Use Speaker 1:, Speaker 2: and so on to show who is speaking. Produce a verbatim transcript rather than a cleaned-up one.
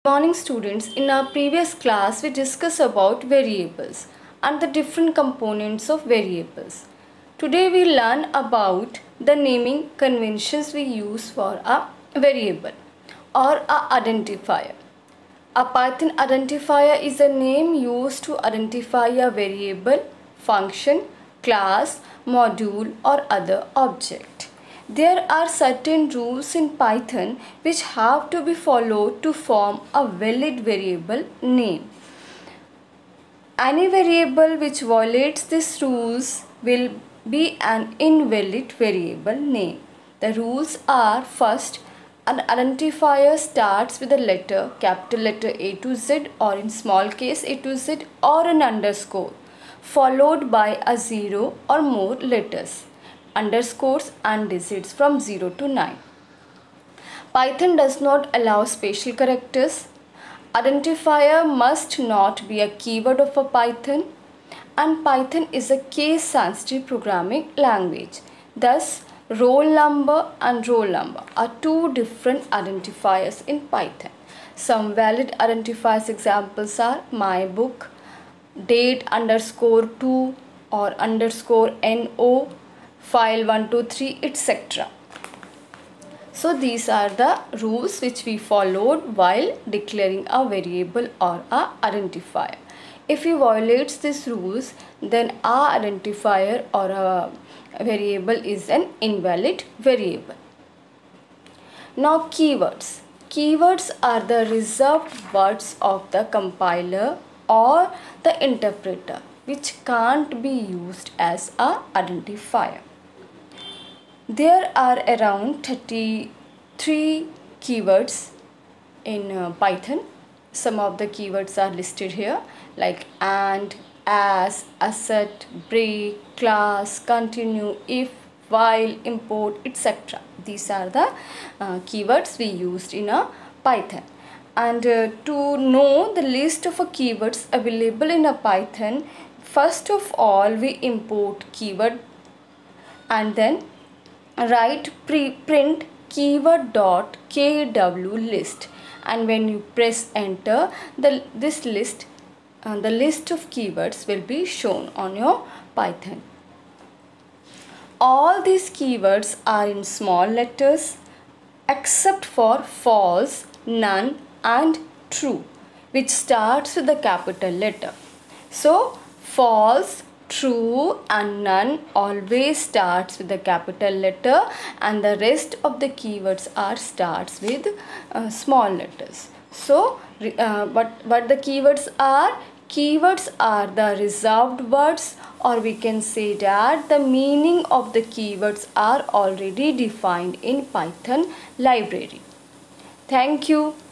Speaker 1: Morning students, in our previous class we discussed about variables and the different components of variables. Today we learn about the naming conventions we use for a variable or a identifier. A Python identifier is a name used to identify a variable, function, class, module or other object. There are certain rules in Python which have to be followed to form a valid variable name. Any variable which violates these rules will be an invalid variable name. The rules are: first, an identifier starts with a letter, capital letter A to Z, or in small case A to Z, or an underscore, followed by a zero or more letters, underscores and digits from zero to nine. Python does not allow special characters. Identifier must not be a keyword of a Python, and Python is a case-sensitive programming language. Thus, roll number and roll number are two different identifiers in Python. Some valid identifiers examples are my book, date underscore two or underscore no, file one two three, et cetera. So these are the rules which we followed while declaring a variable or a identifier. If we violate these rules, then our identifier or a variable is an invalid variable. Now keywords. Keywords are the reserved words of the compiler or the interpreter which can't be used as a identifier. There are around thirty-three keywords in uh, Python. Some of the keywords are listed here like and, as, asset, break, class, continue, if, while, import, et cetera. These are the uh, keywords we used in a Python. And uh, to know the list of uh, keywords available in a Python, first of all we import keyword and then write pre print keyword dot kw list, and when you press enter, the this list uh, the list of keywords will be shown on your Python. All these keywords are in small letters except for false, none and true, which starts with the capital letter. So false, true and none always starts with the capital letter, and the rest of the keywords are starts with uh, small letters. So uh, what, what the keywords are? Keywords are the reserved words, or we can say that the meaning of the keywords are already defined in Python library. Thank you.